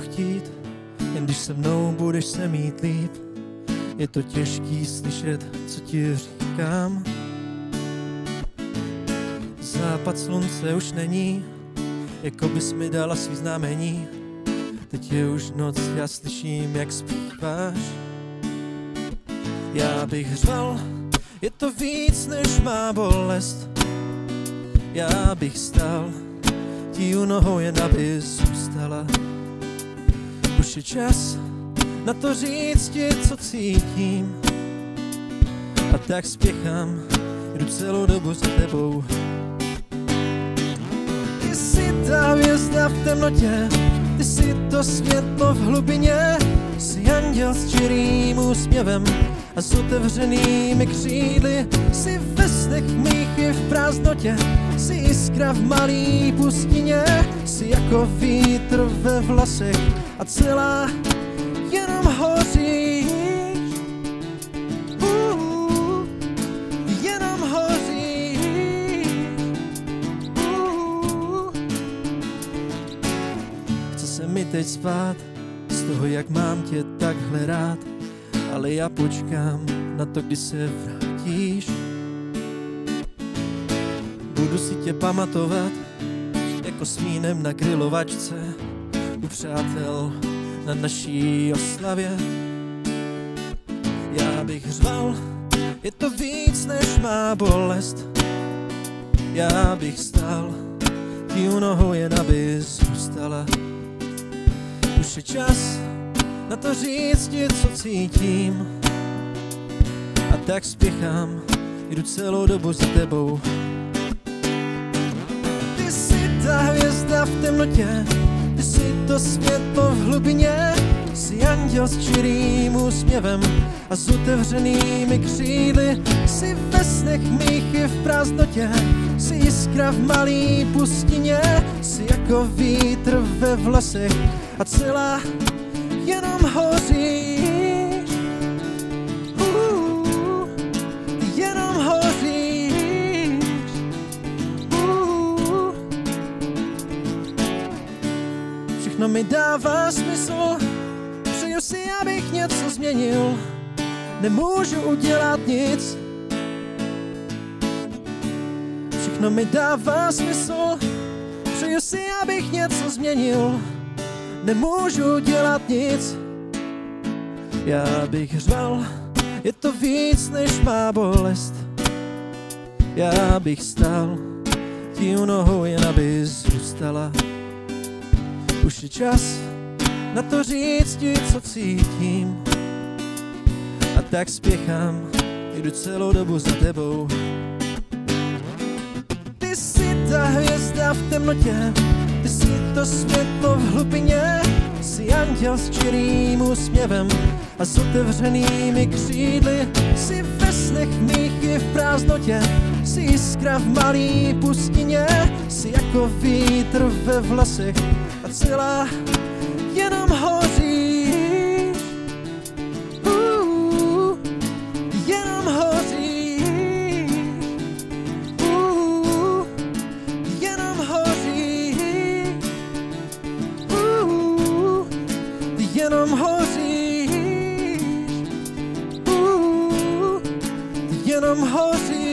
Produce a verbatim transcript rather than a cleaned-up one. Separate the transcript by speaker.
Speaker 1: chtít, jen když se mnou budeš se mít líp. Je to těžký slyšet, co ti říkám. Západ slunce už není, jako bys mi dala svý znamení. Teď je už noc, já slyším, jak zpíváš. Já bych řval, je to víc, než má bolest. Já bych stál ti u nohou, jen aby zůstala. Už je čas na to říct ti, co cítím. A tak spěchám, jdu celou dobu za tebou. Ty jsi ta hvězda v temnotě, ty jsi to světlo v hlubině. Jsi anděl s čirým úsměvem a s otevřenými křídly. Jsi ve snech mých i v prázdnotě, jsi jiskra v malý pustině. Jsi jako vítr ve vlasech a celá jenom hoříš. Uh, jenom hoříš. Uh. Chce se mi teď spát z toho, jak mám tě takhle rád, ale já počkám na to, kdy se vrátíš. Budu si tě pamatovat jako smínem na grilovačce u přátel na naší oslavě. Já bych řval, je to víc, než má bolest. Já bych stál ti u nohou, jen aby zůstala. Už je čas na to říct ti, co cítím. A tak spěchám, jdu celou dobu za tebou. Ty jsi ta hvězda v temnotě, ty jsi to světlo v hlubině. Jsi anděl s čirým úsměvem a s otevřenými křídly. Jsi ve snech mých i v prázdnotě, jsi jiskra v malý pustině. Jsi jako vítr ve vlasech a celá jenom hoříš. Uh, jenom hoříš. Uh. Všechno mi dává smysl, přeju si, abych něco změnil. Nemůžu udělat nic. Všechno mi dává smysl, přeju si, abych něco změnil. Nemůžu dělat nic. Já bych řval, je to víc, než má bolest. Já bych stál ti u nohou, jen aby zůstala. Už je čas na to říct ti, co cítím. A tak spěchám, jdu celou dobu za tebou. Ty jsi ta hvězda v temnotě, ty jsi to světlo v hlubině. Jsi anděl s čirým úsměvem a s otevřenými křídly. Jsi ve snech mých i v prázdnotě, jsi jiskra v malý pustině. Jsi jako vítr ve vlasech a celá jenom hoříš. Uh, jenom hoříš. Uh, jenom hoříš. Uh, jenom hoříš. Uh, jenom hoříš.